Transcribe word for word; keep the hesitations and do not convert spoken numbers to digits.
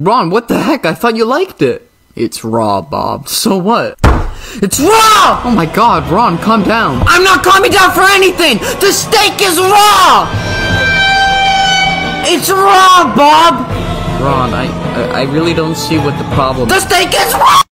Ron, what the heck? I thought you liked it. It's raw, Bob. So what? It's raw! Oh my god, Ron, calm down. I'm not calming down for anything! The steak is raw! It's raw, Bob! Ron, I, I, I really don't see what the problem is. The steak is raw!